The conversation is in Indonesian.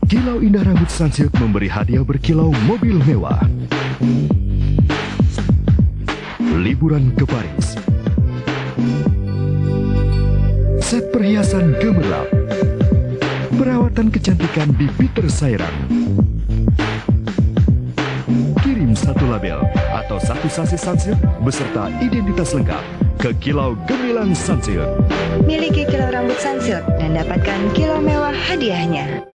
Kilau Indah Rambut Sunsilk memberi hadiah berkilau mobil mewah. Liburan ke Paris. Set perhiasan gemerlap. Perawatan kecantikan di Peter Sairang. Kirim satu label atau satu sachet Sunsilk beserta identitas lengkap ke Kilau Gemilang Sunsilk. Miliki kilau rambut Sunsilk dan dapatkan kilau mewah hadiahnya.